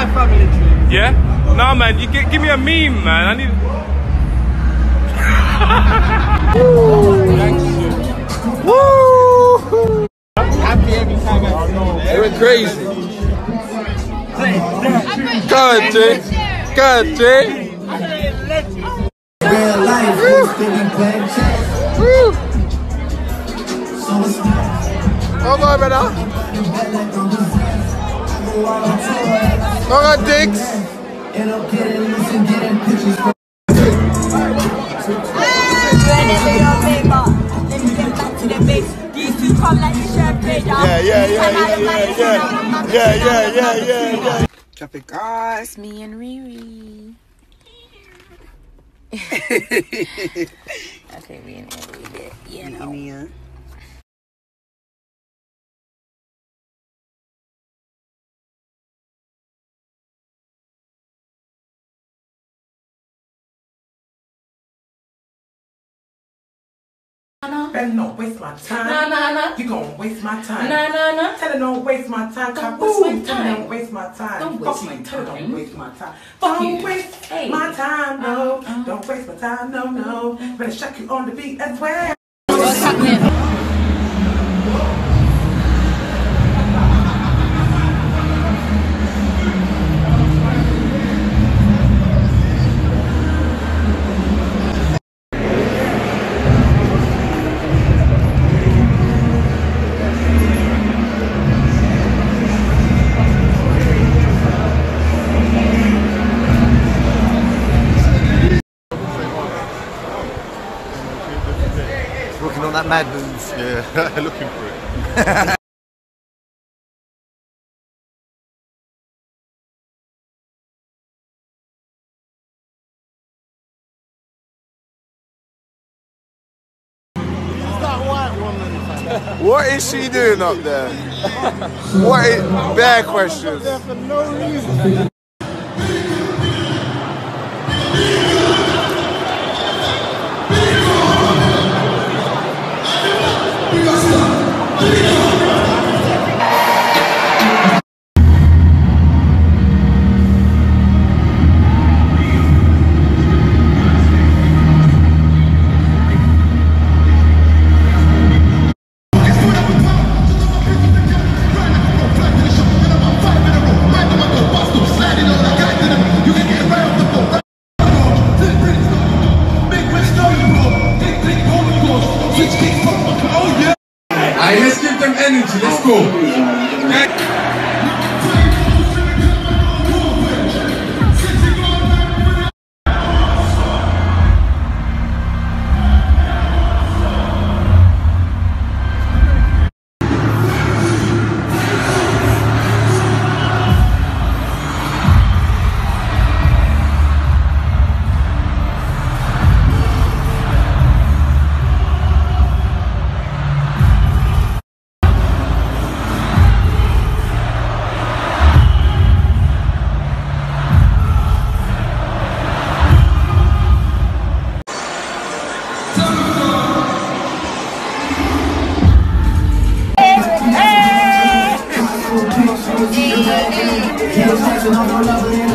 my family tree. Yeah? Nah, man, you give me a meme, man. I need. Woo! Happy every time I see you. It went crazy. God, Jay. God, Jay. Real life, Woo! Oh, my brother. Oh, God, dicks. These two come like the champagne. Yeah. Traffic. It's me and Riri. Okay, we in there a little bit. You know. Better don't waste my time. Nah. You gon' waste my time. Nah. Tell her don't waste my time. Don't waste my time. Don't waste my time. Don't waste my Tell her time. don't waste my time. Fuck Don't you. waste Hey. my time, no. Don't waste my time, no. Better shake you on the beat as well. What's happening? Working on that mad move. Yeah, looking for it. What is she doing up there? What is bare questions? For no reason. Alright, let's give them energy, let's go. Hey!